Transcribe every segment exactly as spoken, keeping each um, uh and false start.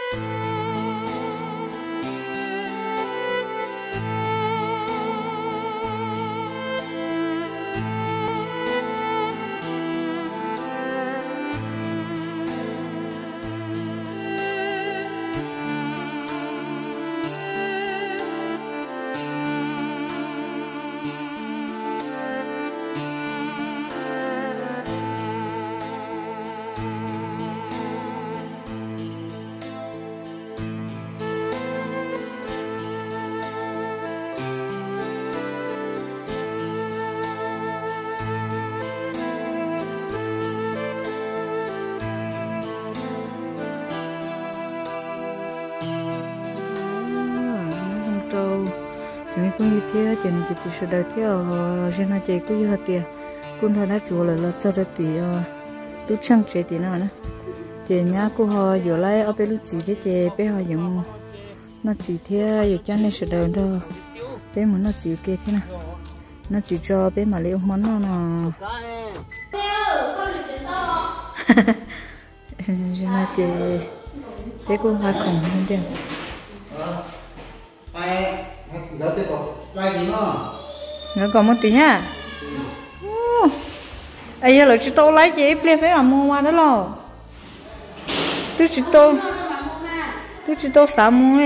mình cũng như thế chỉ chỉ chỉ sửa đời thế ở trên hai chị cũng như thế tiền cũng thôi đã chùa lại là cho ra tỷ tú trăng chế tỷ nào nữa chị nhá cô họ giờ lại ở bên lúc gì thế chị bé họ dùng nó chỉ thế giờ cho nên sửa đời thôi bé muốn nó chỉ kia thế nào nó chỉ cho bé mà lấy món nó nó trên hai chị bé cô hai khổng không tiền nó còn một tí nhá ấy giờ là chị tô lấy chị plei phải làm mua qua đó lo tôi chị tô tôi chị tô sao mua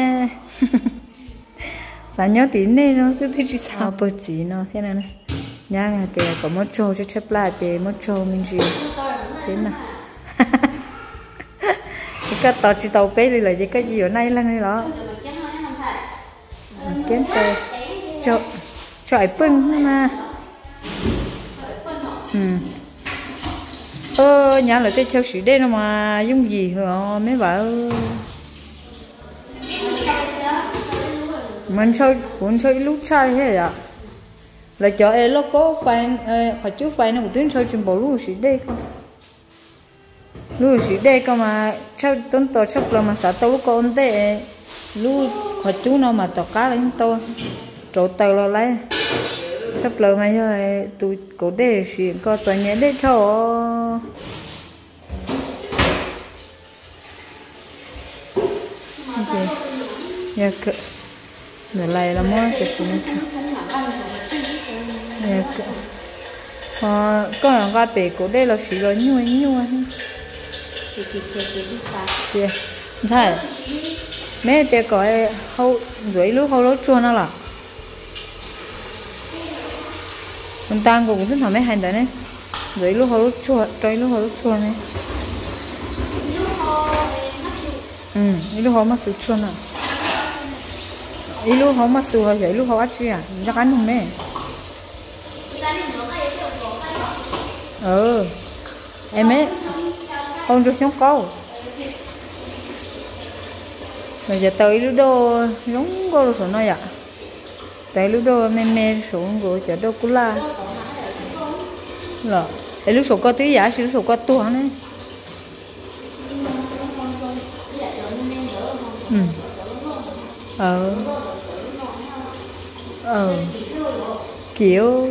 sao nhớ tí này nó tôi tôi chị sao bớt gì nó thế này này nhá thì có một trâu cho chép lại thì một trâu mình chỉ thế nào cái tàu chị tàu bé đi là gì cái gì ở đây là này đó kiến tê cho cho ai pưng mà ừ ơ nhà là cái theo sĩ đây nó mà dùng gì hả mấy bà mình chơi muốn chơi lúc chơi thế ạ là cho em lúc có phải phải chú phải nó một tiếng chơi chừng bộ lúc sĩ đây không lúc sĩ đây cơ mà chơi tuần tổ chấp là mà sao tao có ổn tệ lúc họ chú nào mà tao cá lên tôi trộn tàu là lấy sắp lời mà rồi tụi cổ để xuyên có tòa nhé để cho nhà cỡ để lại là mua cho chúng nó nhà cỡ ờ có là cái bể cổ đây là xí rồi nhiều nhiều chị thấy mấy té có hậu dưới lúc hậu lúc chua nó là con tang cũng rất là mấy hành đấy này dưới lúc hậu lúc chua tới lúc hậu lúc chua này ừ lúc hậu mà sụt chua nào lúc hậu mà sụt dưới lúc hậu ăn chi à chắc ăn không mấy ừ em ấy không cho sống câu bây giờ tới lúc đó giống cô số nói ạ tới lúc đó mẹ mẹ xuống của chợ đô cú la là tới lúc số có tí giả số có tuồng đấy ừ ờ ờ kiểu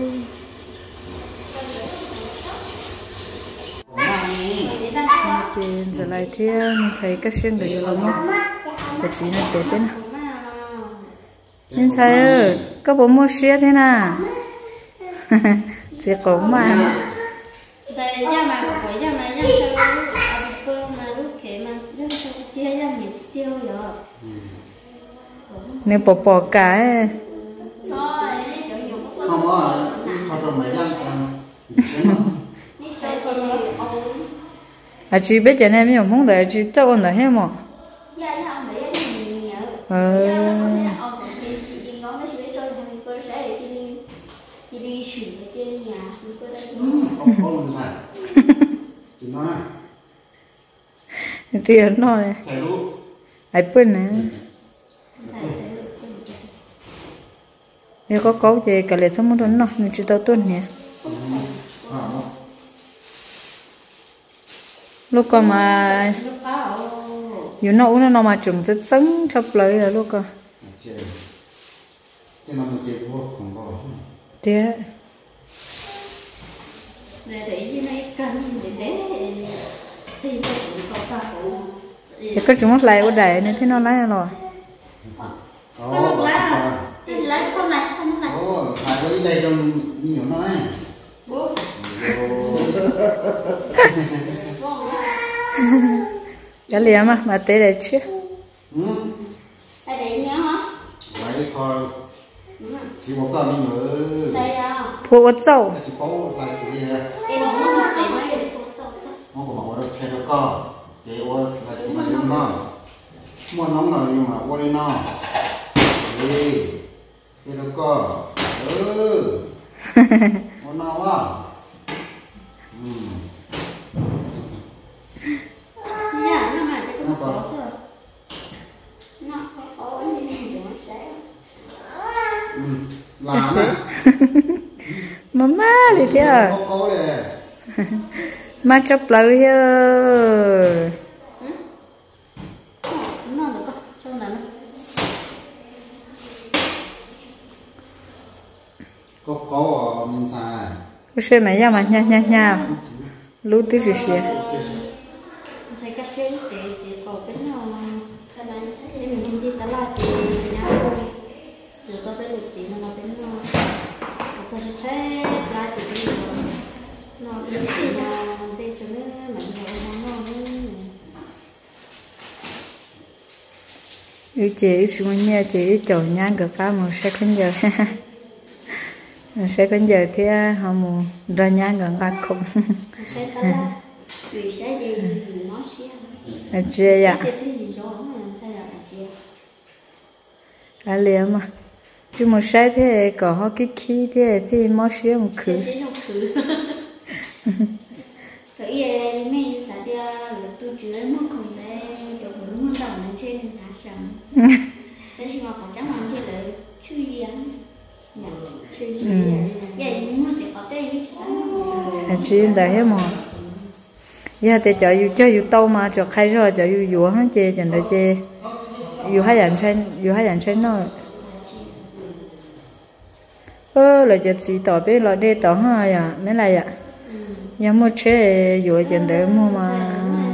trên giờ lại thiên thấy các xuyên được rồi không cái gì nó đẹp thế nào nên thấy có bộ mua xe thế nào sẽ có mà nếu bỏ bỏ cái à chị biết cho nên mình không để chị cho con này hết mà ờ tiền nói ai quên nè nếu có câu gì cả lệ xong một nó mình chỉ tao tuần nè lúc còn mà dù nấu nó mà trùng rất sấn chập lấy là lúc còn thế để thấy như này cần để để thì có cả cụ thì có chúng nó lại ở đây nên thế nó lại rồi Ồ, bà sao rồi? Lấy con này, không này. Ồ, lại với đây trong nhiều nói. Bố. cái liếm mà mà tê đấy chứ Ừ. Đây để nhớ hả? Vậy thôi. Chỉ một cái mình nữa. Đây à. phụ dâu Chỉ có lại chỉ gì nè. Em không muốn để mấy Nó có bảo được theo co. Để ô là chỉ mà dùng nó. Mua nóng nào nhưng mà ô đi nó. Đi. Theo co. Ừ. Mua nào á. Ừ. Dạ, nó mà cái con có sao? Nó có có như này nó sẽ. Ừ. Làm à. mama đi thế à Có có đi. mà chấp lời here Nó được không? Trong đó. Có có ở mình xài. cái xe này ra mà nha nha nha lú tí gì xí Thấy cái xe để chỉ có cái nào cái này em mình đi tới là thì nhau rồi có cái lịch chỉ nó cái nào cho nó sẽ ra thì cái nó cái gì nó để cho nó mạnh nó nó yêu chị xuống nhà chị chỗ nhà cửa cá một xe con giờ xe con giờ thì họ muốn ra nhà gần cả không sẽ tới là vì sẽ gì nó sẽ chị ạ cái gì đó mà thay là chị là liếm mà chứ một xe thế có họ cái khí thế thì mất xe một khứ sẽ không khứ cái gì mình sẽ đi là tôi chỉ lấy một con đấy kiểu muốn muốn tàu lên trên lá sầm thế nhưng mà còn chắc là chỉ lấy chui gì anh nhỉ chui gì vậy muốn chỉ có tên với chúng chị đã hết mà giờ thì cho yêu cho yêu tàu mà cho khai rồi cho yêu yêu hết chị chẳng được chị yêu hai dàn trên yêu hai dàn trên nó ơ là chuyện gì tỏ biết là đi tỏ ha à mấy này ạ nhà mua chế yêu chuyện đấy mua mà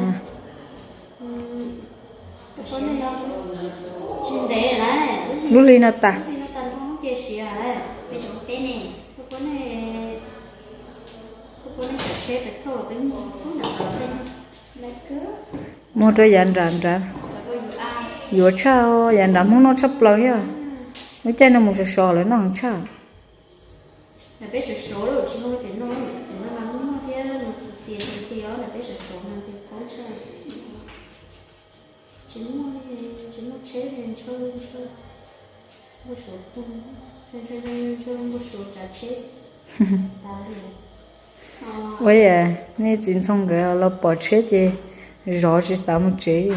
lúc đi nó ta mua cho dàn rán rán yêu chao dàn đám không nó chấp lời à nó chơi nó một số số lại nó không chao là bé số số rồi chứ không phải nói để nó làm nó thế nó tiền thì thì đó là bé số số mà thì có chơi chính nó chính nó chế lên chơi chơi một số tung chơi chơi chơi chơi một số trả chết ta liền vậy à nè chính xong cái là bỏ chết gì rõ chỉ sao một chế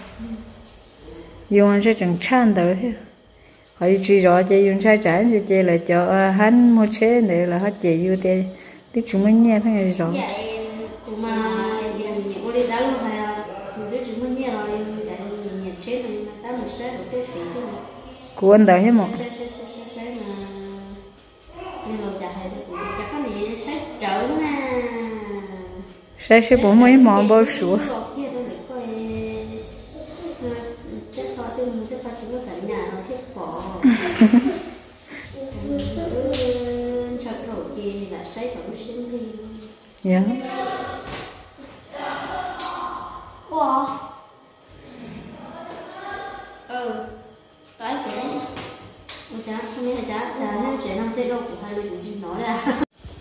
dùng sẽ chẳng chán đâu thế họ chỉ rõ chỉ dùng sai trái thì chỉ là cho hắn một chế này là họ chỉ yêu thế thì chúng mình nghe thấy cái rõ vậy mà những cái đó luôn là những chúng mình nghe rồi vậy nhận chế này mà ta một sẽ được cái phí thôi của anh đó hết một sẽ sẽ sẽ sẽ sẽ mà nhưng mà chả hay được chắc có gì sẽ trở nè sẽ sẽ bố mấy món bao số dạ wow ừ tới cái đấy ôi chả không biết là chả là nó trẻ năm xe đâu của hai người gì nói ra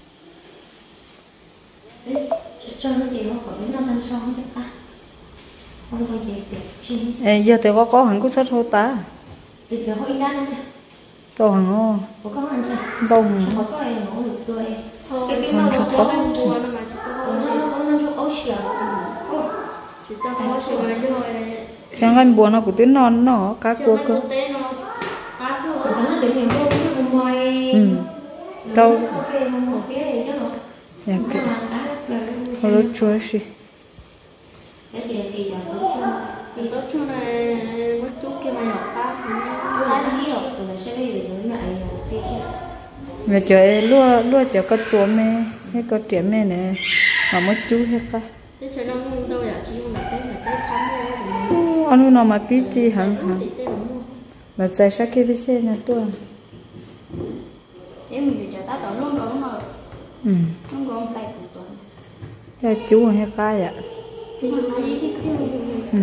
cho nó gì không có biết năm năm sau không được à không có gì để chi giờ thì có có hẳn cũng rất hô ta bây giờ họ in ra không to hẳn ô có có ăn gì đông có có này nó được tươi cái cái nó có có mua nó mà chỉ có nó nó cho ấu xỉa chỉ cho ấu xỉa mà rồi chẳng anh buồn nó cũng tiếng non nó cá cua cơ cá cua nó tự nhiên vô cái ngoài ừ đâu cái một cái chứ nó dạ cái có lúc chua xí cái gì thì giờ tốt chua thì tốt chua này mất chút kia mà học ta nó nó hiểu rồi sẽ đi để chúng lại thì mẹ chơi lúa lúa cho có chua mẹ hay có tiền mẹ nè mà mất chú hết cả thế cho nó đâu là chỉ là cái là cái thắm thôi ông nó mà biết gì hẳn hả mà tại sao cái biết xe này tôi thế mình phải ta tao luôn đó mà ừ không có tay của tuần cho chú hay cái ạ ừ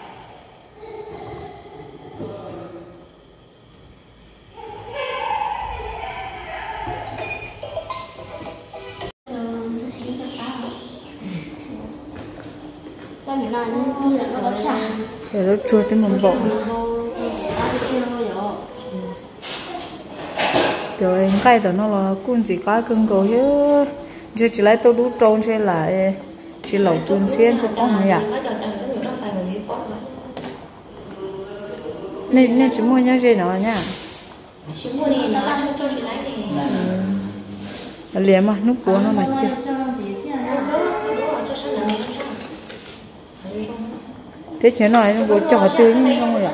sao mình nói như là nó có xả để nó chua tới một bộ rồi cái đó nó là cuốn chỉ có cưng cổ chứ chứ chỉ lấy tôi đút trôn sẽ lại chỉ lẩu cuốn xiên cho con này ạ nên nên chỉ mua nhau gì nó nha chỉ mua này nó cho cho chị lấy này liền mà nút của nó mà chưa thế chứ nói nó bộ trò tươi như không rồi ạ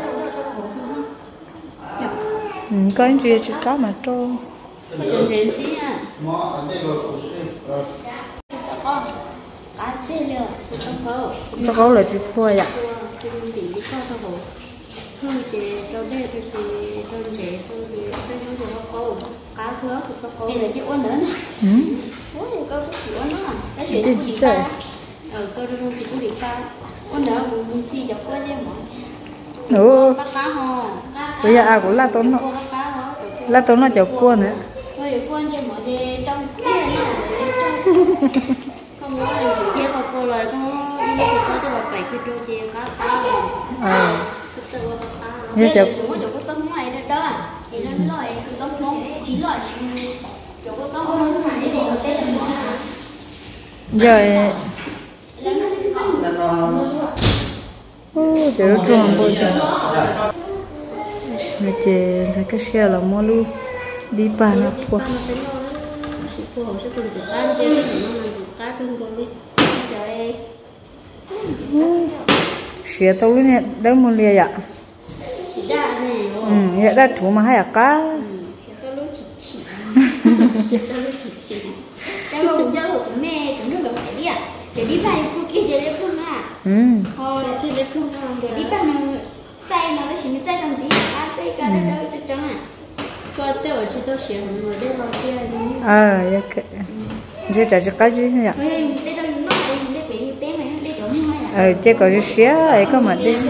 ừ, có anh gì chỉ có mà trâu đừng đến xí à mỏ ở đây rồi cũng sẽ cho con cá chê lừa cho con cho gấu là chỉ phôi ạ cho đi đi cho cho bố thôi chị cho đây cho chị cho chị cho chị cho nó cho cô cá thưa cho cô đây là chị uốn nữa ừ ôi cô cũng chỉ uốn nữa cái chuyện của chị ta ờ cô đâu chị cũng đi cá uốn nữa cũng xì cho cô chứ mà ừ cá cá ho bây giờ à cũng là tốn nó là tốn nó chậu cua nữa bây giờ con chơi mọi đi trong kia nó không nói là chủ kia cô lời có đi thì sao cho bà phải cái đôi chia cá cá ờ như chụp chúng có có tấm ngoài đó đó thì nó loại tấm không chỉ loại chỗ có tấm không phải để nó chết rồi ô giờ nó tròn bôi rồi người chơi thấy cái xe là mua luôn đi bàn nó qua chỉ cô học sẽ còn chỉ cá chơi thì nó là chỉ cá cưng con đi rồi xe tao luôn nè đâu mua liền ạ chỉ đa này ừ hiện đã thủ mà hay là cá tao lúc chỉ chỉ chỉ tao lúc chỉ chỉ tao cũng giao của mẹ cũng rất là phải đi à để đi bài cô kia để đi luôn à ừ thôi thì đi luôn để đi bài nó chay nó nó chỉ nó chay làm gì à chay cả đó đâu cho trắng à coi tao ở chỉ tao xỉa rồi đây vào kia đi ờ vậy cái giờ trả cho cái gì nhỉ đây đâu nó đây đây bị như té mày đây đâu mua à ờ chứ có cái xe ấy có mà đi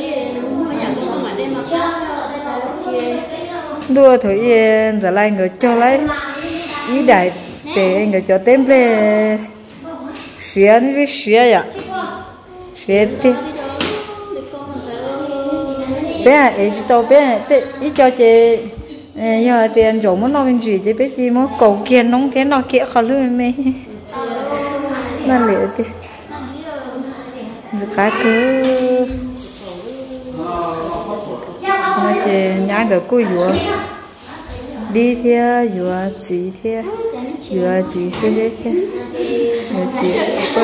đua thôi yên giờ lại người cho lấy ý đại để người cho tên về xe nó cái xe ạ xe thì bé ấy chỉ tao bé tê ý cho chị giờ tiền chỗ muốn nói gì chứ bé chỉ muốn cầu kiên nóng cái nó kia khó lưỡi mày nó lệ thì cái cứ nó chỉ nhá cái cùi dừa đi theo dừa gì theo dừa gì sẽ thế theo dừa gì con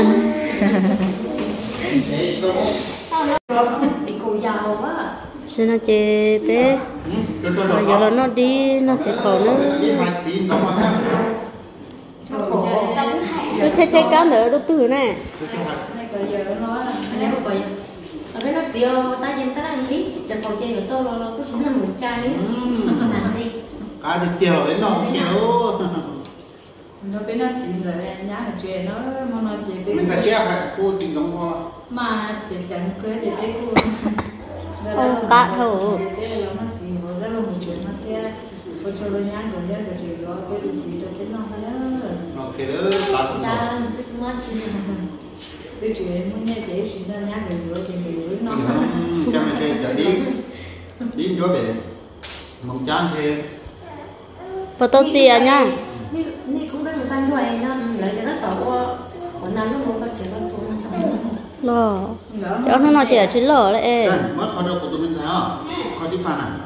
sẽ nó chơi bé giờ là nó đi nó sẽ còn nó nó chơi chơi cá nữa đâu từ này ở bên nó chiều ta dân ta đang nghĩ sẽ còn chơi của tôi nó cũng chỉ là một chai đấy làm gì cá thì tiêu đến nó tiêu nó bên nó chỉ là nhá là chuyện nó mà nó chỉ bên mình ta chia hai cô thì giống hoa mà chỉ chẳng cưới thì cái cô không cá thôi cái là nó chỉ hồi đó là một chuyện nó kia cô cho nó nhá rồi nhá rồi chỉ đó cái gì gì đó cái nó hay đó ok đó cá cũng ta chúng nó chỉ cái chuyện muốn nghe để xin ra nhá rồi rồi thì mình nó cho mình chơi giờ đi đi chỗ về mong chán chơi và tôi gì à nha นี่นี่คุณเป็นสันด้วยนะเลยจะต้องต่อว่าวันนั้นลูกก็เจอกันสูงนะ lò cho nó nói chỉ là chỉ lò đấy ê mất khó đâu của tụi mình sao khó đi pan à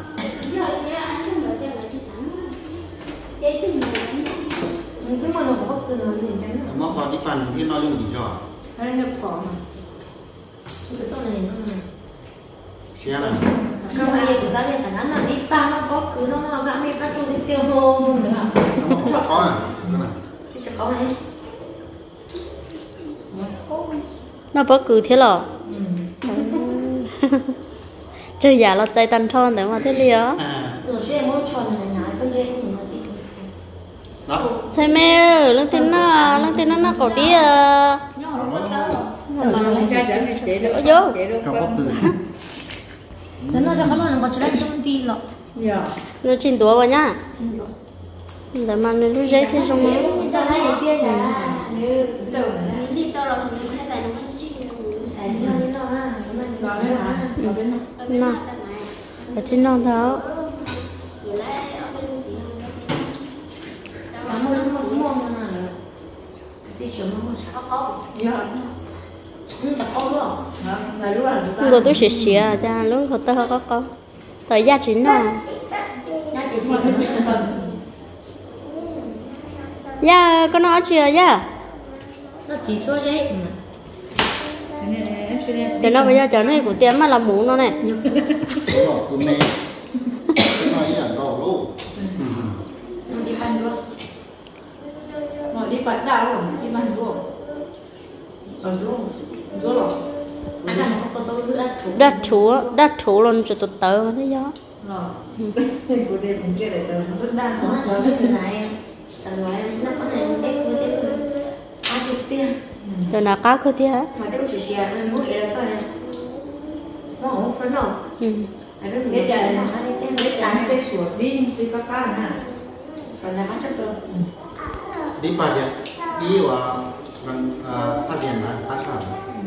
nhưng mà nó có cái nó gì chứ mất khó đi pan cái nói dùng gì cho hay nhập phỏ mà cái chỗ này nó xe này không phải của ta bây giờ nó là đi pa nó có cứ nó nó gãy đi pa cho đi tiêu hô nữa hả nó không có à cái sẽ có này nó bất cứ thế lò chơi giả là chạy tan thon đấy mà thế liều rồi chơi mỗi tròn này nói con chơi cũng là gì đó chơi mẹ ơi lần tin nó lần tin nó nó có đi à Rồi xong cha trở nên chạy được. vô trong có từ nên làเขาเราก็จะได้จมตีหรอก Dạ. nó chín tuổi rồi nhá để mà nó lúc dậy thì xong rồi จะให้เตี้ยจ้ะนี่ตัวเราคนนี้ให้แต่น้ำจิ้มใส่ที่เราที่เราอ่ะมันร้อนไหมคะร้อนไหม mà ở trên non tháo 然后那么摸摸那里，地球那么差高， Dạ. 嗯，咋高了？ Dạ. Là lúc là lúc người tôi sẽ xỉa ra lúc họ tao có có tới gia chính nó 那得是很很。 gia có nói chưa gia 那几说这？ cho nó bây giờ cho nó của tiền mà làm bún nó này cái ngọc của mẹ cái nói là ngọc luôn đi ăn rồi. Mà đi bắt đào rồi, đi bắt ruộng. Còn ruộng, ruộng rồi. Ăn ăn có tôi đưa ăn chủ. đất chúa đất chúa luôn cho tụt tớ mà thấy gió Rồi. Tên của đêm cũng chưa để tớ, nó vẫn đang Nó nói cái này, sao nói nó có này biết có biết ăn chụp tiền. rồi nào cá cơ thế hả Mà đâu chỉ chỉ ăn mỗi cái đó này. Nó không phải đâu. ừ. Cái trời nó cái trắng cái sủa đi, đi cá cá nè. Còn là mắt chắc rồi. đi bao giờ đi vào bằng phát điện là phát sản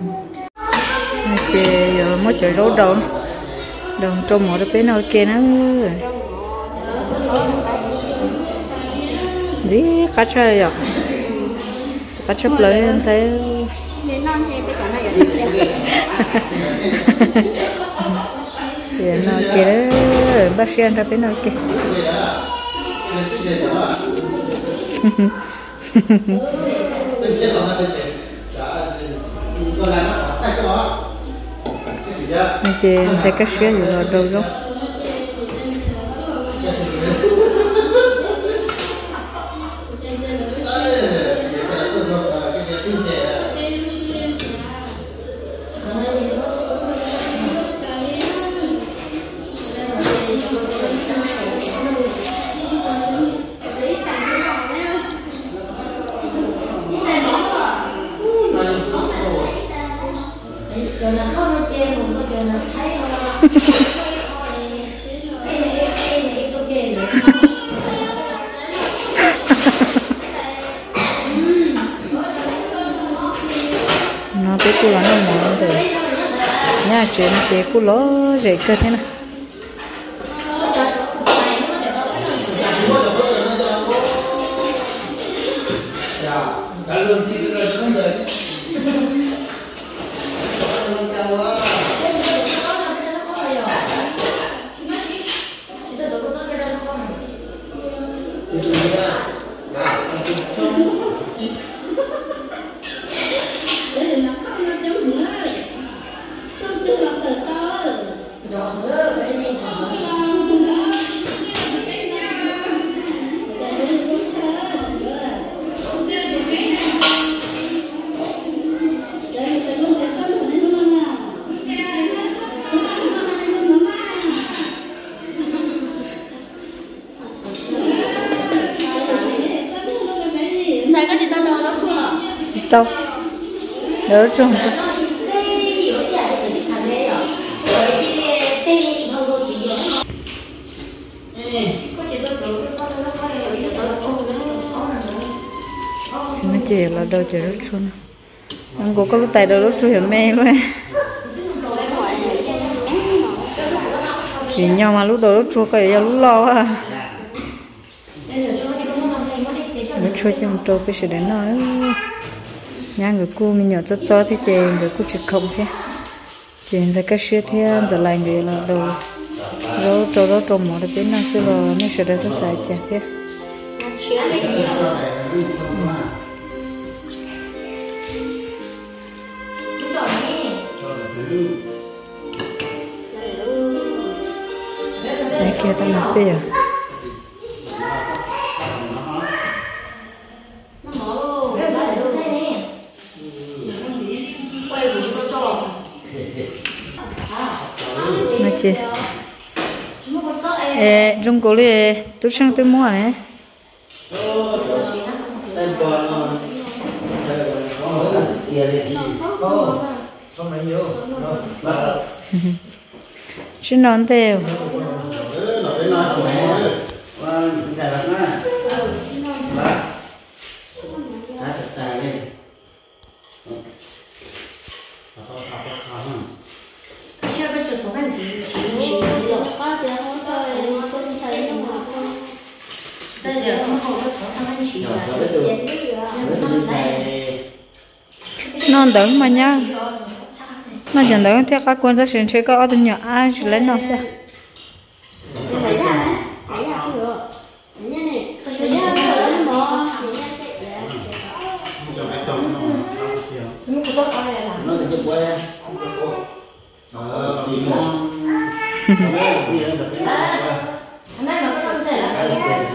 Chị giờ mới chơi rốt đâu. Đừng trông một cái nào kia nó. Đi cá chơi rồi. Cá chấp lấy em thấy. Đến non thì cái này ở Thì nó kia đó, bác sĩ ăn ra bên nào kia. Nên chị sẽ cắt xéอยู่ở đâu rồi. Giờ là không có tiền, không có tiền là thấy không? Cái này cái này tôi tiền đấy. Nó cái cú nó mỏng rồi. Nhà chuyện chị cú ló rễ cơ thế nào. Đâu? Đỡ trông đâu. Nó chỉ là đâu chỉ rất chun. Anh có có lúc tay đâu rất chun hiểu mê luôn. Thì nhau mà lúc đầu rất chua cái lúc lo à. Lúc chua chứ một trâu cái sự đến nói. Nhà người cô mình nhỏ cho cho thế chị người cô chỉ không thế. Chị ra cái xe thế giờ lại người là đầu. Rồi trâu đó trâu mỏ được bên nào xưa rồi nó sẽ ra sẽ xài chả thế. Đấy kia tao mặc bia. mà chị ê trong cổ đi tôi sang tôi mua này chứ non theo có tiền không có có thấy không mà không bây giờ không không có thở thang anh chị non đỡ mà nhá nó chẳng đỡ theo các quân gia sinh chơi có ở nhà ai chỉ lấy nó sao thấy ra đấy thấy ra không được thấy ra này thấy ra nó mò nó thì chụp quay ờ xì mòn anh ấy mà có làm gì là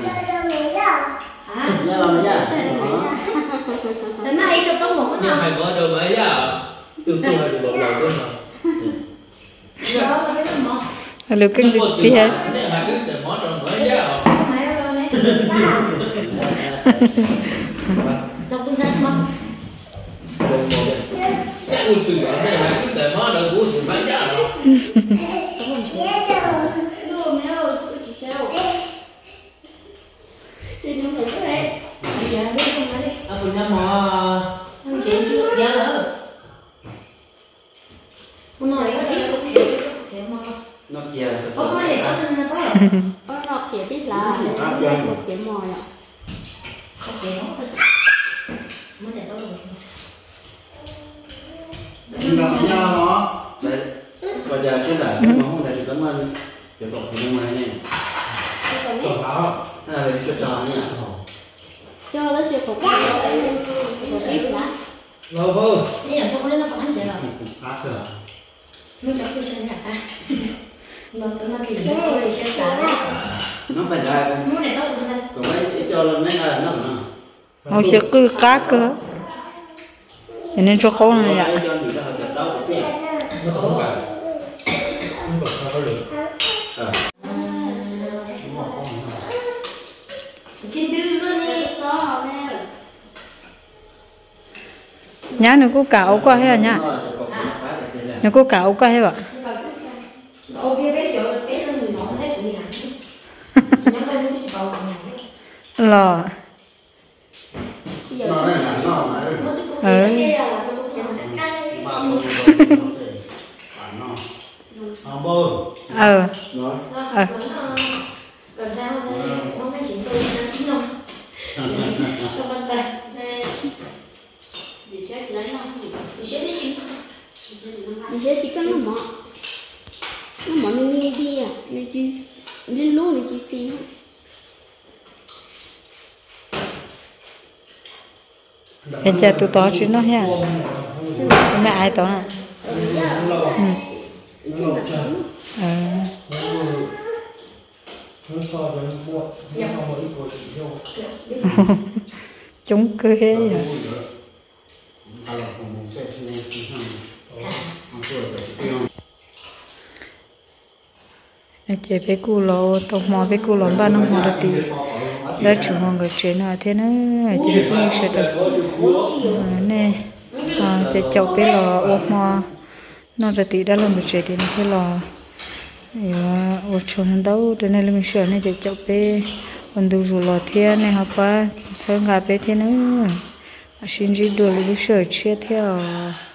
nha làm nha thế mà ấy được có một cái nhưng nào hai bữa đâu mấy à tương tương là được một lần thôi mà đó là cái gì mà được cái gì thì hết này hai cái để món rồi mới chứ mấy rồi đấy đọc tương sách mà ui từ đó này hai cái để món rồi của thì bán giá rồi đồ mẹ ơi chị sao thì nó phải thế đấy giờ biết không nói đi à tôi nhắm mà không chị chưa giờ rồi hôm nay có tí cũng kiểu kiểu mà nó chè có mấy để có nên có có nọ kia tiếp là một cái mồi ạ có kiểu nó mới để tôi nhưng mà nha nó đấy bây giờ cái là nó không để cảm ơn kiểu đọc thì nó này còn áo cái là cái chuyện đó nha cho nó sẽ phục vụ một ít lá lâu hơn bây giờ cho con lên nó còn ăn gì rồi khác rồi lúc đó tôi chơi hạt ta nó tôi nói thì tôi đi chơi sáng nó phải là lúc này tôi cũng ra còn mấy cho lên mấy là nó mà họ sẽ cứ cá cơ cho nên cho con này ạ cho người ta hợp tác đâu phải nó không phải không phải sao có được cái đứa nó đi cho nè nhá nó có cạo qua hết à nhá nó có cạo qua hết ạ ok bé chỗ bé nó mình nói hết cũng nhà nó coi nó chụp vào lò nó này là nó mà ừ ba con nó nó bơ ờ nó ờ còn sao không phải chỉ tôi nó không quan tâm thì sẽ lấy nó thì sẽ đi chỉ thì sẽ chỉ có nó mỏ nó mỏ nó nghe đi à nó chỉ lên lúa nó chỉ xin em cha tụi to chứ nó nha mẹ ai to nè ừ chúng cứ thế vậy chị bé cu lò tao mò bé cu lò ba năm mò được tí đã chủ mong người chuyện nào thế nữa chị bé cu sẽ được nè chị chậu bé lò ô mò nó ra tí đã làm được chuyện thì nó thế lò ô chồng đâu cho nên là mình sửa này chị chậu bé còn đủ rồi lò thế này học qua thôi ngà bé thế nữa xin gì đuổi đi sửa chia theo